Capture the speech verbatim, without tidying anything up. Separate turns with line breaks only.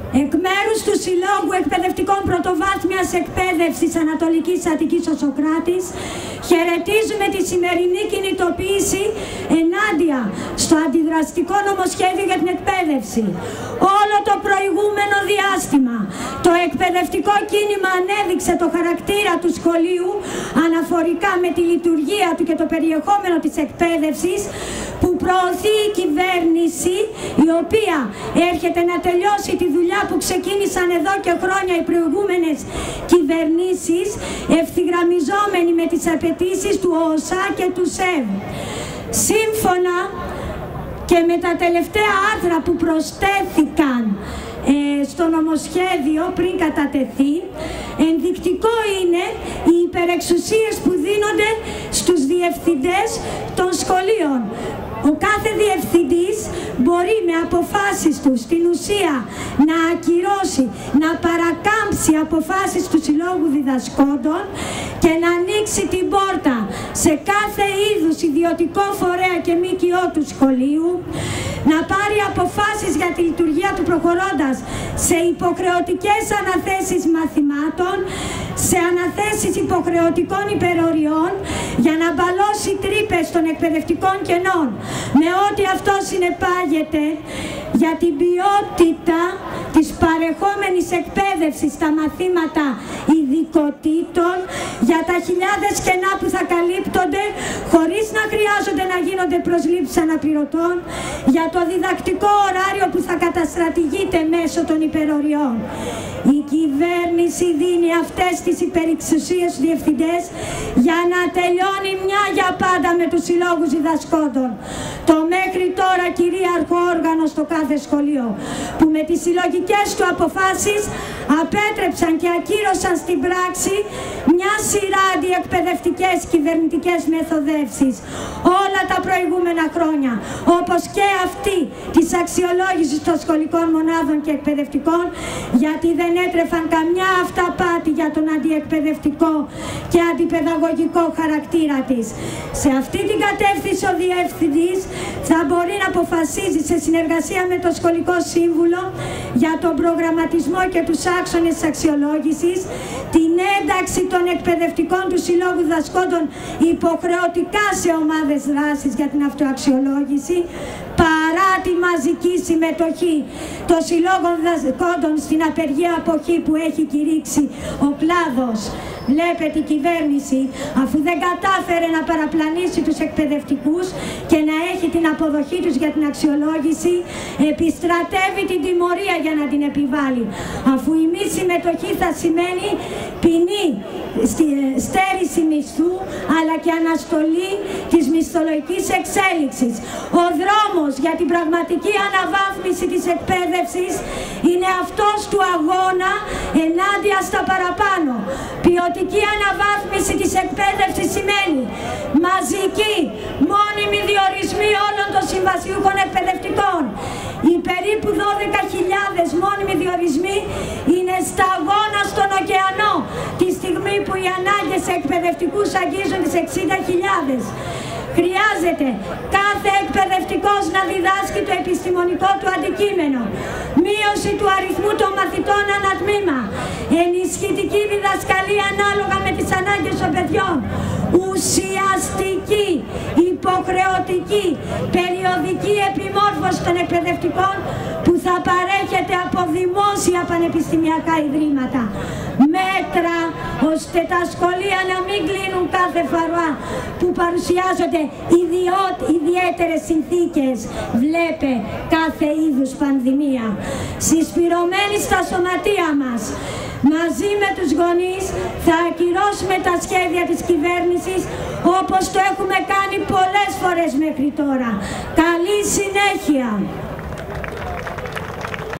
Εκ μέρους του Συλλόγου Εκπαιδευτικών Πρωτοβάθμιας Εκπαίδευσης Ανατολικής Αττικής ο Σωκράτης, χαιρετίζουμε τη σημερινή κινητοποίηση ενάντια στο αντιδραστικό νομοσχέδιο για την εκπαίδευση. Όλο το προηγούμενο διάστημα το εκπαιδευτικό κίνημα ανέδειξε το χαρακτήρα του σχολείου αναφορικά με τη λειτουργία του και το περιεχόμενο της εκπαίδευσης που προωθεί η κυβέρνηση, η οποία έρχεται να τελειώσει τη δουλειά που ξεκίνησαν εδώ και χρόνια οι προηγούμενες κυβερνήσεις, ευθυγραμμιζόμενοι με τις απαιτήσεις του ΟΣΑ και του ΣΕΒ. Σύμφωνα και με τα τελευταία άρθρα που προσθέθηκαν ε, στο νομοσχέδιο πριν κατατεθεί, ενδεικτικό είναι οι υπερεξουσίες που δίνονται στους διευθυντές των σχολείων. Ο κάθε διευθυντής μπορεί με αποφάσεις του στην ουσία να ακυρώσει, να παρακάμψει αποφάσεις του Συλλόγου Διδασκόντων και να ανοίξει την πόρτα σε κάθε είδους ιδιωτικό φορέα και ΜΚΟ του σχολείου, να πάρει αποφάσεις για τη λειτουργία του προχωρώντας σε υποχρεωτικές αναθέσεις μαθημάτων, σε αναθέσεις υποχρεωτικών υπεροριών για να μπαλώσει τρύπες των εκπαιδευτικών κενών, με ό,τι αυτό συνεπάγεται για την ποιότητα της παρεχόμενης εκπαίδευσης στα μαθήματα ειδικοτήτων, για τα χιλιάδες κενά που θα καλύπτονται χωρίς να χρειάζονται να γίνονται προσλήψεις αναπληρωτών, για το διδακτικό ωράριο που θα καταστρατηγείται μέσω των υπεροριών. Η κυβέρνηση δίνει αυτές τις υπερεξουσίες στους διευθυντές για να τελειώνει μια για πάντα με τους συλλόγους διδασκόντων, το μέχρι τώρα κυρίαρχο όργανο στο κάθε σχολείο, που με τις συλλογικές του αποφάσεις απέτρεψαν και ακύρωσαν στην πράξη μια σειρά αντιεκπαιδευτικές κυβερνητικές μεθοδεύσεις όλα τα προηγούμενα χρόνια, όπως και αυτή της αξιολόγησης των σχολικών μονάδων και εκπαιδευτικών, γιατί δεν έτρεφαν καμιά αυταπάτη για τον αντιεκπαιδευτικό και αντιπαιδαγωγικό χαρακτήρα της. Σε αυτή την κατεύθυνση ο διευθυντής θα μπορεί να αποφασίζει σε συνεργασία με το σχολικό σύμβουλο για τον προγραμματισμό και τους άξονες της αξιολόγησης, την ένταξη των εκπαιδευτικών του Συλλόγου Διδασκόντων υποχρεωτικά σε ομάδες δράσης για την αυτοαξιολόγηση, παρά τη μαζική συμμετοχή των Συλλόγων Διδασκόντων στην απεργία αποχή που έχει κηρύξει ο κλάδος. Βλέπετε, η κυβέρνηση, αφού δεν κατάφερε να παραπλανήσει τους εκπαιδευτικούς και να έχει την αποδοχή τους για την αξιολόγηση, επιστρατεύει την τιμωρία για να την επιβάλλει, αφού η μη συμμετοχή θα σημαίνει ποινή, στέρηση μισθού, αλλά και αναστολή της μισθολογικής εξέλιξης. Ο δρόμος για την πραγματική αναβάθμιση της εκπαίδευσης είναι αυτός του αγώνα ενάντια στα παραπάνω. Ποιοτική αναβάθμιση της εκπαίδευσης σημαίνει μαζική, μόνιμη διορισμοί όλων των συμβασιούχων εκπαιδευτικών. Οι περίπου δώδεκα χιλιάδες μόνιμοι διορισμοί είναι σταγόνα στον ωκεανό, τη στιγμή που οι ανάγκες εκπαιδευτικούς αγγίζουν τις εξήντα χιλιάδες. Χρειάζεται κάθε εκπαιδευτικός να διδάσκει το επιστημονικό του αντικείμενο, μείωση του αριθμού των μαθητών ανά τμήμα, ενισχυτική διδασκαλία ανάλογα με τις ανάγκες των παιδιών, ουσιαστική, υποχρεωτική, περιοδική επιμόρφωση των εκπαιδευτικών που θα παρέχεται από δημόσια πανεπιστημιακά ιδρύματα. Μέτρα ώστε τα σχολεία να μην κλείνουν κάθε φορά που παρουσιάζονται ιδιαίτερες συνθήκες, βλέπε κάθε είδους πανδημία. Συσπηρωμένοι στα σωματεία μας, μαζί με τους γονείς, θα ακυρώσουμε τα σχέδια της κυβέρνησης όπως το έχουμε κάνει πολλές φορές μέχρι τώρα. Καλή συνέχεια!